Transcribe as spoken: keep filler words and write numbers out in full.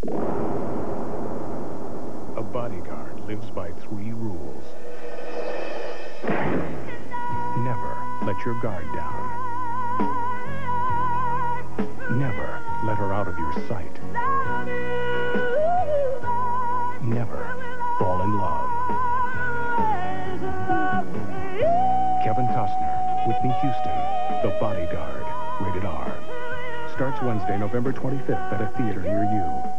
A bodyguard lives by three rules. Never let your guard down. Never let her out of your sight. Never fall in love. Kevin Costner, Whitney Houston, The Bodyguard, rated R. Starts Wednesday, November twenty-fifth at a theater near you.